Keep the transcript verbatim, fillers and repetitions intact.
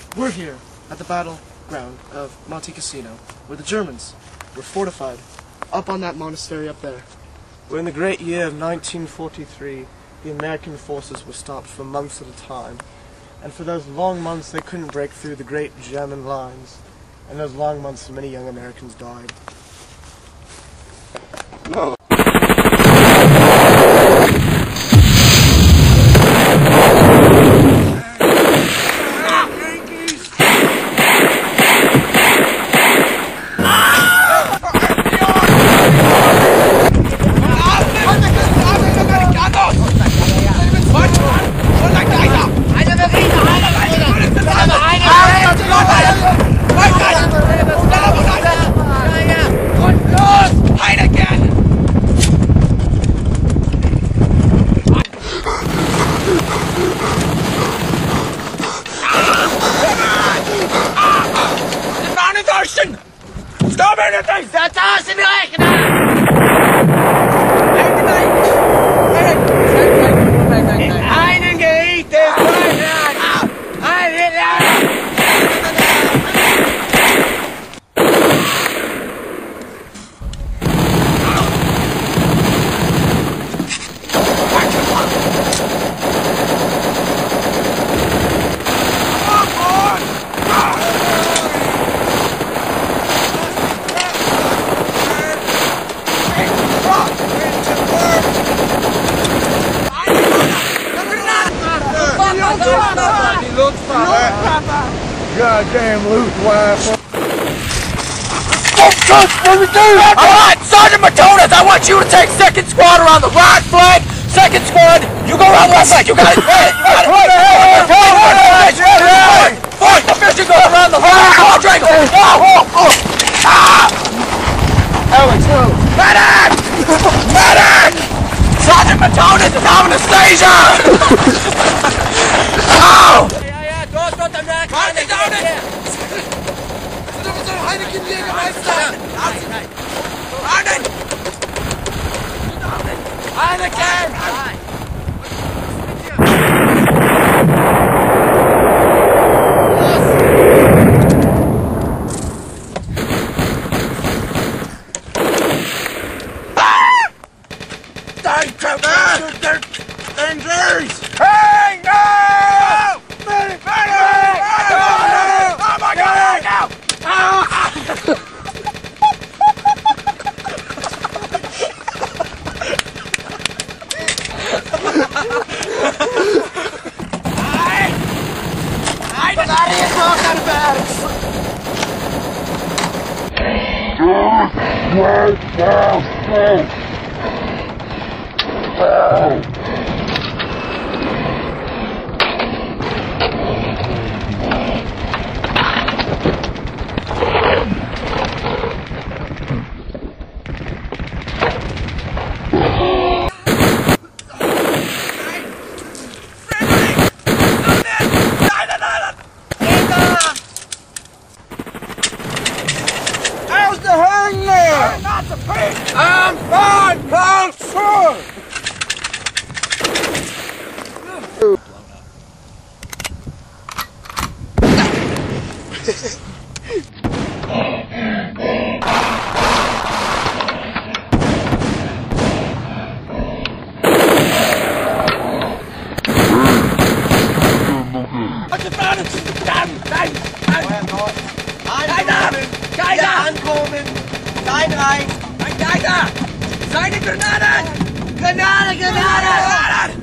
We're here at the battleground of Monte Cassino, where the Germans were fortified up on that monastery up there. Where in the great year of nineteen forty-three, the American forces were stopped for months at a time. And for those long months, they couldn't break through the great German lines. And those long months, many young Americans died. No. Stop anything! That's us in the lake! Einen gerichtet! Goddamn loose wife. Don't touch what we do! Alright, Sergeant Matonis, I want you to take second squad around the right flank. Second squad, you go around the left flank. You got it. Right, What the hell? Force the fish, you go around the left. Come on, Drago. Ah! Alex, no. Medic! Medic! Sergeant Matonis is having a seizure! Oh! Heineken! Injuries! Hey, no! Medic! Medic! Oh my God! Now! I'm fine, Paul, sure! Nein, rein! Ein Geiger! Seine Granaten! Granate, Granate!